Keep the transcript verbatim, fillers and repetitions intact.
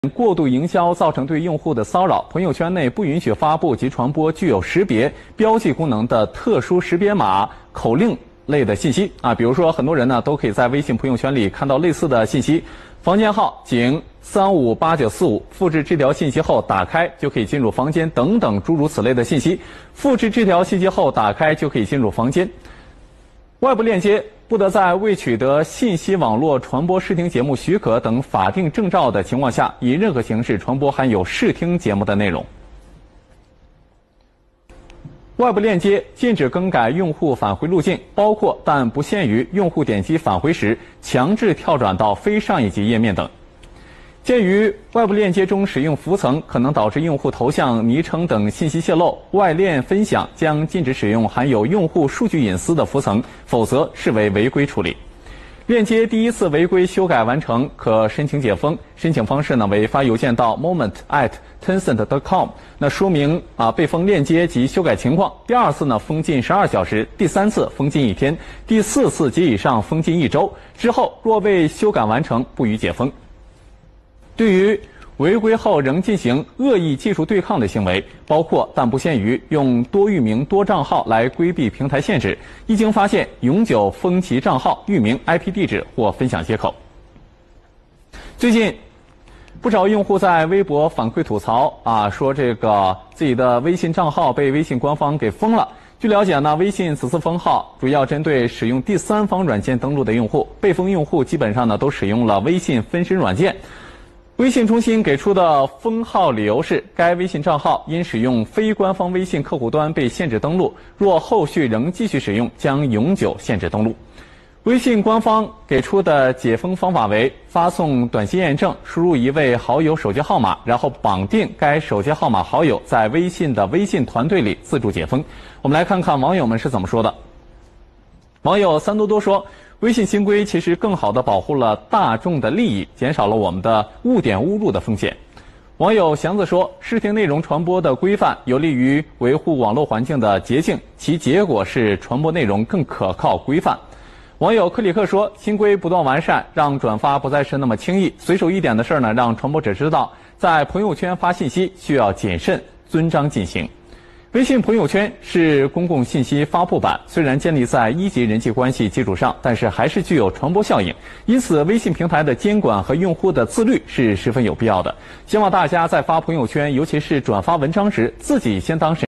过度营销造成对用户的骚扰，朋友圈内不允许发布及传播具有识别、标记功能的特殊识别码、口令类的信息啊。比如说，很多人呢都可以在微信朋友圈里看到类似的信息：房间号井三五八九四五，复制这条信息后打开就可以进入房间等等诸如此类的信息。复制这条信息后打开就可以进入房间。外部链接不得在未取得信息网络传播视听节目许可等法定证照的情况下，以任何形式传播含有视听节目的内容。外部链接禁止更改用户返回路径，包括但不限于用户点击返回时强制跳转到非上一级页面等。鉴于外部链接中使用浮层可能导致用户头像、昵称等信息泄露，外链分享将禁止使用含有用户数据隐私的浮层，否则视为违规处理。链接第一次违规修改完成，可申请解封。申请方式呢为发邮件到 moment at tencent dot com， 那说明啊被封链接及修改情况。第二次呢封禁十二小时，第三次封禁一天，第四次及以上封禁一周。之后若未修改完成，不予解封。对于违规后仍进行恶意技术对抗的行为，包括但不限于用多域名多账号来规避平台限制，一经发现永久封其账号、域名、I P 地址或分享接口。最近，不少用户在微博反馈吐槽啊，说这个自己的微信账号被微信官方给封了。据了解呢，微信此次封号主要针对使用第三方软件登录的用户，被封用户基本上呢都使用了微信分身软件。微信中心给出的封号理由是，该微信账号因使用非官方微信客户端被限制登录，若后续仍继续使用，将永久限制登录。微信官方给出的解封方法为：发送短信验证，输入一位好友手机号码，然后绑定该手机号码好友在微信的微信团队里自助解封。我们来看看网友们是怎么说的。网友三多多说，微信新规其实更好地保护了大众的利益，减少了我们的误点误入的风险。网友祥子说，视听内容传播的规范有利于维护网络环境的洁净，其结果是传播内容更可靠规范。网友克里克说，新规不断完善，让转发不再是那么轻易，随手一点的事儿呢，让传播者知道，在朋友圈发信息需要谨慎遵章进行。微信朋友圈是公共信息发布版，虽然建立在一级人际关系基础上，但是还是具有传播效应。因此，微信平台的监管和用户的自律是十分有必要的。希望大家在发朋友圈，尤其是转发文章时，自己先当审